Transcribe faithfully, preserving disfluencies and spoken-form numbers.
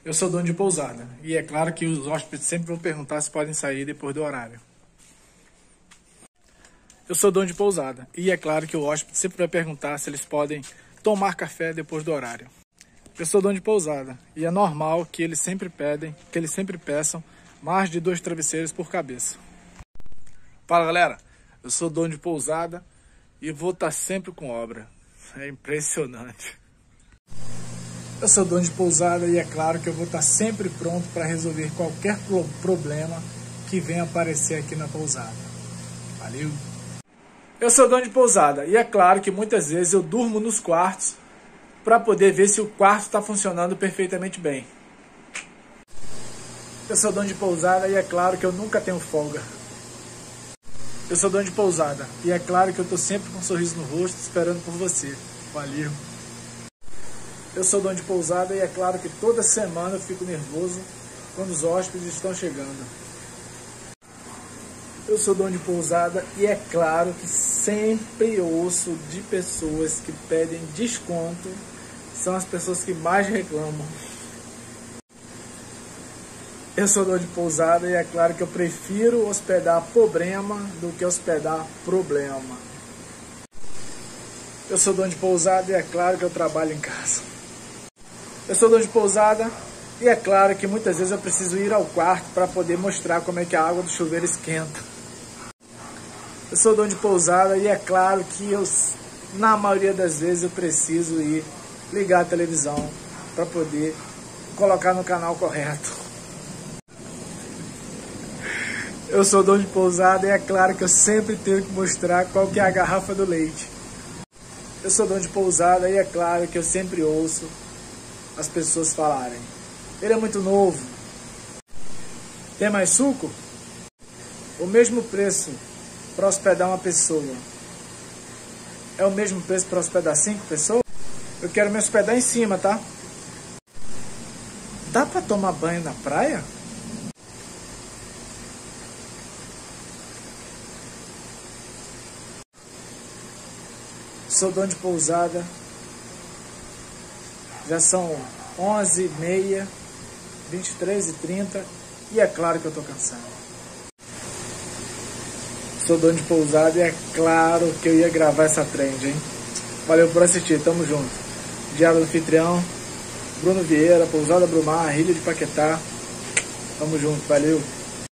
Eu sou dono de pousada e é claro que os hóspedes sempre vão perguntar se podem sair depois do horário. Eu sou dono de pousada e é claro que o hóspede sempre vai perguntar se eles podem tomar café depois do horário. Eu sou dono de pousada e é normal que eles sempre pedem, que eles sempre peçam mais de dois travesseiros por cabeça. Fala galera, eu sou dono de pousada e vou estar sempre com obra. É impressionante. Eu sou dono de pousada e é claro que eu vou estar sempre pronto para resolver qualquer pro problema que venha aparecer aqui na pousada. Valeu! Eu sou dono de pousada e é claro que muitas vezes eu durmo nos quartos para poder ver se o quarto está funcionando perfeitamente bem. Eu sou dono de pousada e é claro que eu nunca tenho folga. Eu sou dono de pousada e é claro que eu estou sempre com um sorriso no rosto esperando por você. Valeu! Eu sou dono de pousada e é claro que toda semana eu fico nervoso quando os hóspedes estão chegando. Eu sou dono de pousada e é claro que sempre ouço de pessoas que pedem desconto, são as pessoas que mais reclamam. Eu sou dono de pousada e é claro que eu prefiro hospedar problema do que hospedar problema. Eu sou dono de pousada e é claro que eu trabalho em casa. Eu sou dono de pousada e é claro que muitas vezes eu preciso ir ao quarto para poder mostrar como é que a água do chuveiro esquenta. Eu sou dono de pousada e é claro que eu, na maioria das vezes eu preciso ir ligar a televisão para poder colocar no canal correto. Eu sou dono de pousada e é claro que eu sempre tenho que mostrar qual que é a garrafa do leite. Eu sou dono de pousada e é claro que eu sempre ouço as pessoas falarem: ele é muito novo, tem mais suco? O mesmo preço para hospedar uma pessoa é o mesmo preço para hospedar cinco pessoas? Eu quero me hospedar em cima, tá? Dá para tomar banho na praia? Sou dono de pousada. Já são onze e meia, vinte e três e trinta e é claro que eu tô cansado. Sou dono de pousada e é claro que eu ia gravar essa trend, hein? Valeu por assistir, tamo junto. Diário do Anfitrião, Bruno Vieira, Pousada Brumar, Ilha de Paquetá. Tamo junto, valeu.